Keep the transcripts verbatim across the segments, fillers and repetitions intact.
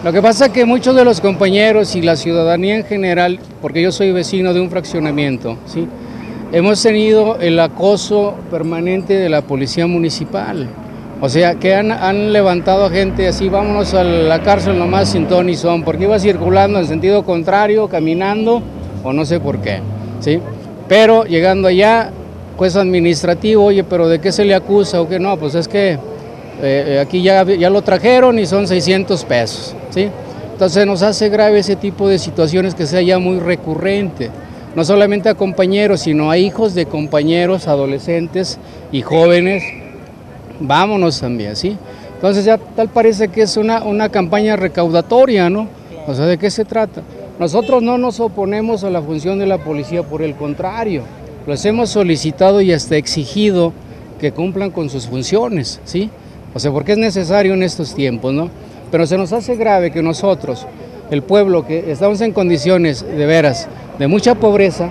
Lo que pasa es que muchos de los compañeros y la ciudadanía en general, porque yo soy vecino de un fraccionamiento, ¿sí?, hemos tenido el acoso permanente de la policía municipal. O sea, que han, han levantado a gente así, vámonos a la cárcel nomás sin ton ni son, porque iba circulando en sentido contrario, caminando, o no sé por qué, ¿sí? Pero llegando allá, juez administrativo, oye, pero ¿de qué se le acusa o qué? No, pues es que eh, aquí ya, ya lo trajeron y son seiscientos pesos, ¿sí? Entonces nos hace grave ese tipo de situaciones que sea ya muy recurrente, no solamente a compañeros, sino a hijos de compañeros, adolescentes y jóvenes. Vámonos también, ¿sí? Entonces ya tal parece que es una, una campaña recaudatoria, ¿no? O sea, ¿de qué se trata? Nosotros no nos oponemos a la función de la policía, por el contrario, los hemos solicitado y hasta exigido que cumplan con sus funciones, ¿sí? O sea, porque es necesario en estos tiempos, ¿no? Pero se nos hace grave que nosotros, el pueblo, que estamos en condiciones de veras de mucha pobreza,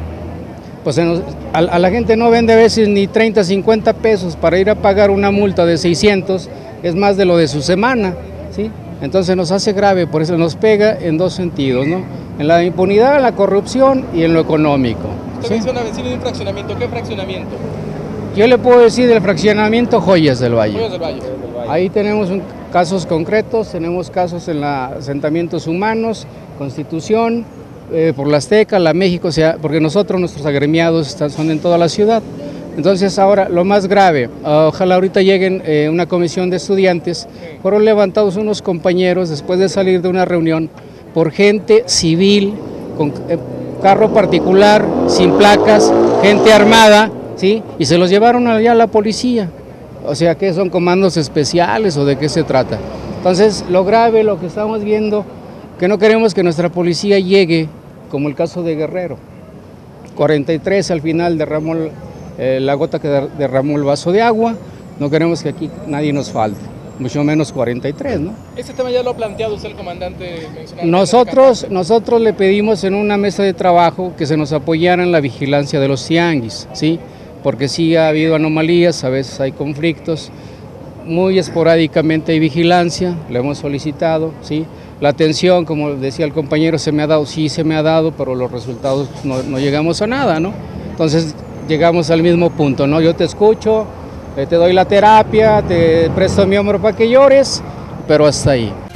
pues nos, a, a la gente no vende a veces ni treinta, cincuenta pesos para ir a pagar una multa de seiscientos, es más de lo de su semana, ¿sí? Entonces nos hace grave, por eso nos pega en dos sentidos, ¿no? En la impunidad, en la corrupción y en lo económico. Usted menciona vecino de un fraccionamiento, ¿qué fraccionamiento? Yo le puedo decir del fraccionamiento Joyas del Valle. Joyas del Valle. Ahí tenemos un, casos concretos, tenemos casos en los asentamientos humanos, Constitución, Eh, por la Azteca, la México, o sea, porque nosotros, nuestros agremiados están, son en toda la ciudad. Entonces ahora, lo más grave, uh, ojalá ahorita lleguen eh, una comisión de estudiantes, fueron levantados unos compañeros después de salir de una reunión por gente civil, con eh, carro particular, sin placas, gente armada, ¿sí? Y se los llevaron allá a la policía. O sea, ¿qué son comandos especiales o de qué se trata? Entonces, lo grave, lo que estamos viendo, que no queremos que nuestra policía llegue, como el caso de Guerrero. cuarenta y tres al final derramó eh, la gota que derramó el vaso de agua, no queremos que aquí nadie nos falte, mucho menos cuarenta y tres, ¿no? Ese tema ya lo ha planteado usted, el comandante. Nosotros, nosotros le pedimos en una mesa de trabajo que se nos apoyara en la vigilancia de los tianguis, ¿sí? Porque sí ha habido anomalías, a veces hay conflictos, muy esporádicamente hay vigilancia, lo hemos solicitado, ¿sí? La atención, como decía el compañero, se me ha dado, sí se me ha dado, pero los resultados no, no llegamos a nada, ¿no? Entonces llegamos al mismo punto, ¿no? Yo te escucho, te doy la terapia, te presto mi hombro para que llores, pero hasta ahí.